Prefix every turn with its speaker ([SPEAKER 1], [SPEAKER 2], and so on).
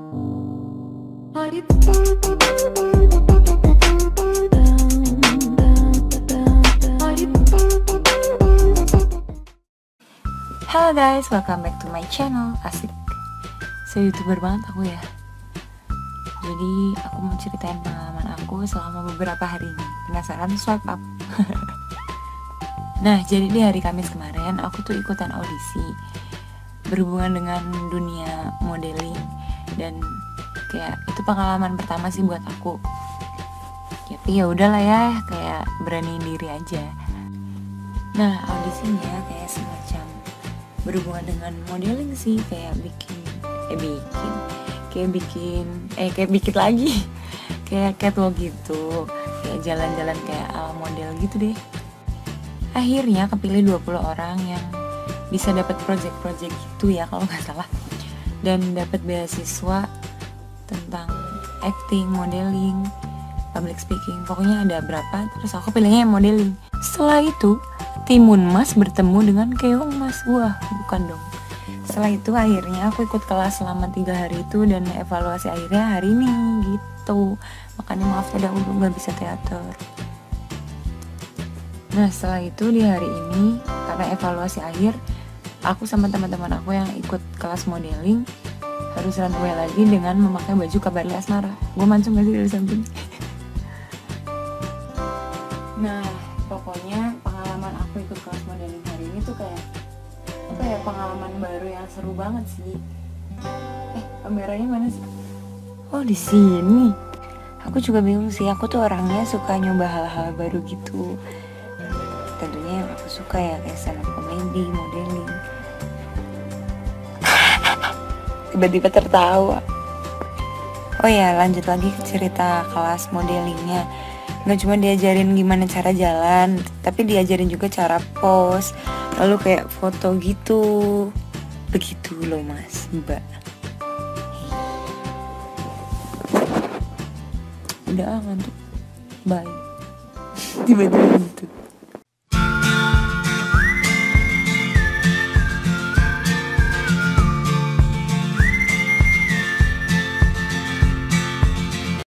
[SPEAKER 1] Halo guys, welcome back to my channel. Asik, se-youtuber banget aku ya. Jadi aku mau ceritain pengalaman aku selama beberapa hari ini. Penasaran? Swipe up. Nah, jadi di hari Kamis kemarin aku tuh ikutan audisi berhubungan dengan dunia modeling. Dan kayak itu pengalaman pertama sih buat aku. Tapi ya udahlah ya, kayak beraniin diri aja. Nah, audisinya kayak semacam berhubungan dengan modeling sih, kayak bikin lagi kayak catwalk gitu, kayak jalan-jalan kayak ala model gitu deh. Akhirnya kepilih 20 orang yang bisa dapat project-project gitu ya kalau nggak salah, dan dapat beasiswa tentang acting, modeling, public speaking, pokoknya ada berapa, terus aku pilihnya yang modeling. Setelah itu Timun Mas bertemu dengan Keong Mas. Wah, bukan dong. Setelah itu akhirnya aku ikut kelas selama 3 hari itu, dan evaluasi akhirnya hari ini gitu. Makanya maaf ya dahulu gak bisa teater. Nah, setelah itu di hari ini karena evaluasi akhir, aku sama teman-teman aku yang ikut kelas modeling harus runway lagi dengan memakai baju Kabarli Asmara. Gue mancung gak sih dari samping? Nah, pokoknya pengalaman aku ikut kelas modeling hari ini tuh kayak apa ya, pengalaman baru yang seru banget sih. Kameranya mana sih? Oh, di sini. Aku juga bingung sih, aku tuh orangnya suka nyoba hal-hal baru gitu. Tentunya yang aku suka ya kayak stand up comedy, modeling. Tiba-tiba tertawa. Oh ya, lanjut lagi ke cerita kelas modelingnya. Nggak cuma diajarin gimana cara jalan, tapi diajarin juga cara pose, lalu kayak foto gitu. Begitu loh mas, mbak. Udah ngantuk, bye. Tiba-tiba gitu.